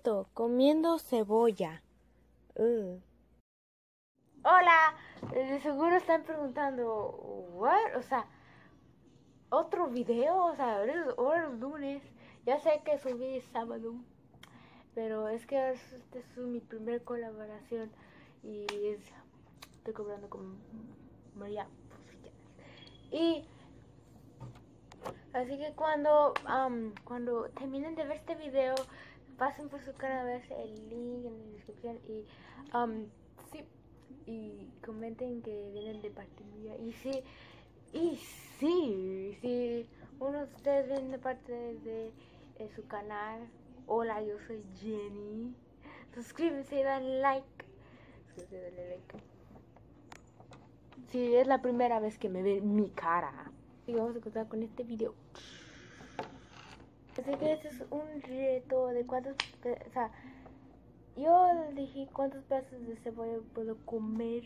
esto? Comiendo cebolla. Hola, de seguro están preguntando, ¿what? O sea, otro video, o sea, ahora es lunes. Ya sé que subí sábado, pero es que esta es mi primer colaboración y estoy cobrando con María. Y así que cuando terminen de ver este video, pasen por su canal a ver el link en la descripción sí, y comenten que vienen de parte mía. Si uno de ustedes viene de parte de su canal, hola, yo soy Jenny. Suscríbanse y dan like. Si es la primera vez que me ven mi cara. Y vamos a contar con este video. Así que este es un reto de cuántos, o sea, yo dije cuántos pedazos de cebolla puedo comer.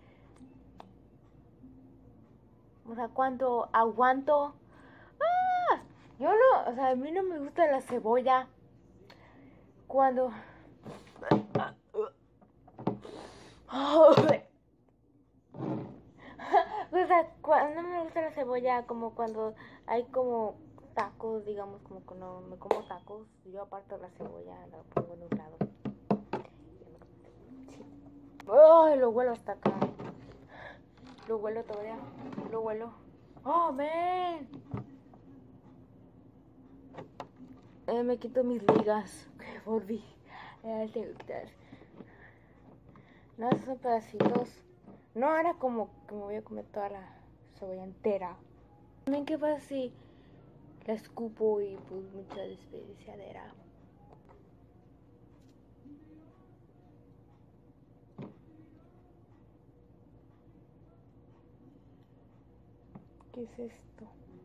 O sea, cuánto aguanto. Yo no, o sea, a mí no me gusta la cebolla. Cuando o sea, no me gusta la cebolla como cuando hay como tacos, digamos, como cuando me como tacos, yo aparto la cebolla, la pongo en un lado. Sí. Ay, lo huelo hasta acá. Lo huelo todavía. Lo huelo. Oh, man. Me quito mis ligas. Que volví. No, esos son pedacitos. No, era como que me voy a comer toda la cebolla entera. También, ¿qué pasa si la escupo y pues mucha desperdiciadera? ¿Qué es esto?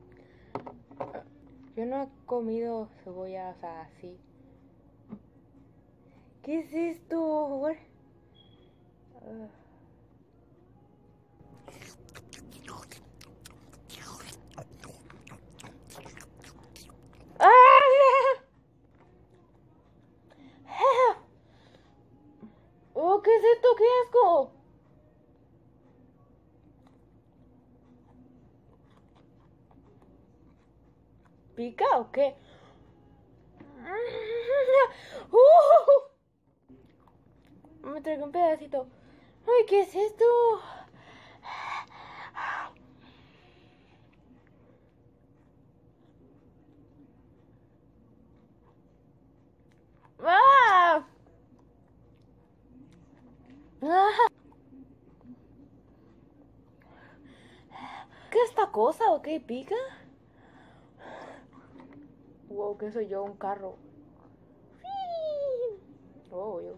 Yo no he comido cebolla, o sea, así. ¿Qué es esto? Oh, ¿qué es esto? ¡Qué asco! ¿Pica o qué? Me traigo un pedacito. Ay, ¿qué es esto? ¡Ah! ¡Ah! ¿Qué es esta cosa o qué? ¿Pica? Wow, ¿qué soy yo? Un carro. Oh, yo.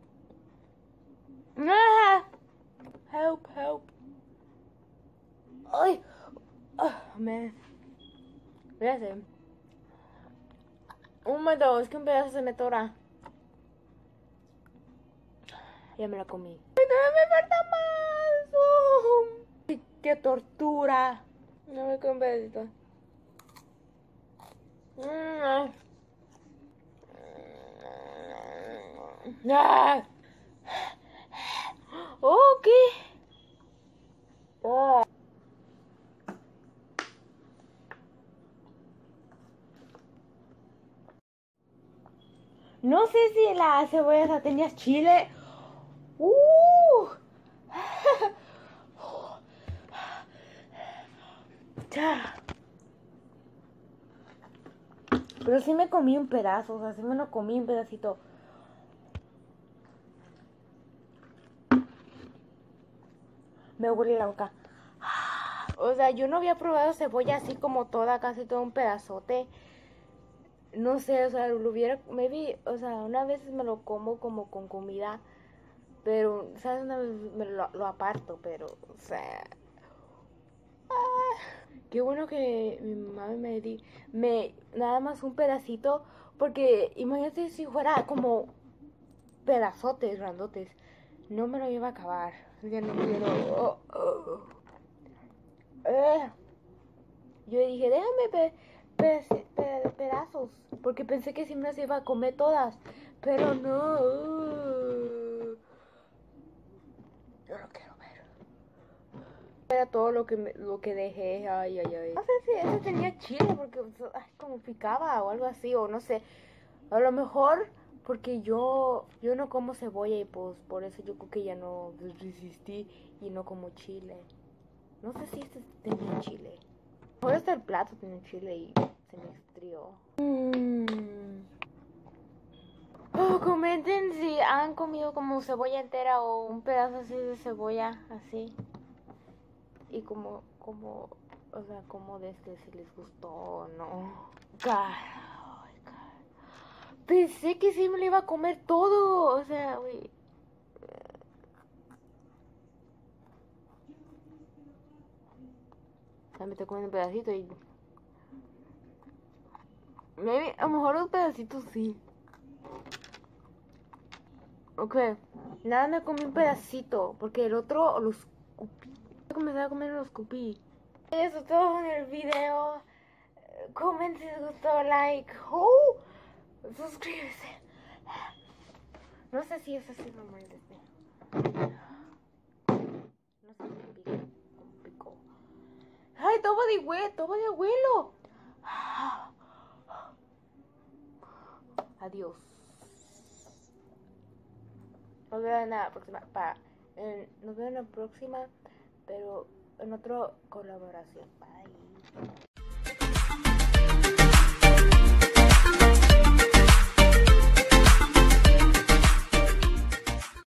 ¡Ah! Help, help. Ay. Oh, man. Fíjate. Un momento, es que un pedazo se me tora. Ya me la comí. ¡Ay, no me falta más! Oh. ¡Qué tortura! No me comí un pedacito. ¡Ah! Oh, ¿qué? Oh. No sé si la cebolla tenía chile. Pero sí me comí un pedazo, o sea, sí me lo comí un pedacito. Me huele la boca. O sea, yo no había probado cebolla así como toda, casi todo un pedazote. No sé, o sea, lo hubiera, maybe, o sea, una vez me lo como como con comida, pero, ¿sabes? Una vez lo aparto, pero, o sea, qué bueno que mi mamá nada más un pedacito, porque imagínate si fuera como pedazotes grandotes, no me lo iba a acabar, ya no quiero. Yo dije, déjame pedazos. Porque pensé que sí me las iba a comer todas. Pero no. Yo no quiero ver. Era todo lo que dejé. Ay, ay, ay. No sé si ese tenía chile porque como picaba o algo así. O no sé. A lo mejor porque yo no como cebolla y pues por eso yo creo que ya no resistí y no como chile. No sé si este tenía chile. Ahora hasta el plato tiene chile y se me estrió. Oh, comenten si han comido como cebolla entera o un pedazo así de cebolla así. Y como, o sea, como de si les gustó o no. Ay, God. Pensé que sí me lo iba a comer todo. O sea, güey. O sea, me estoy comiendo un pedacito y... Maybe, a lo mejor un pedacito sí. Ok. Nada, me comí un pedacito. Porque el otro lo escupí. Comencé a comer y lo escupí. Eso es todo en el video. Comenten si les gustó, like. Suscríbete. No sé si es así normal desde. No sé si picó. Ay, toma de abuelo. Adiós. Nos vemos en la próxima. Nos vemos en la próxima, pero en otra colaboración. Bye.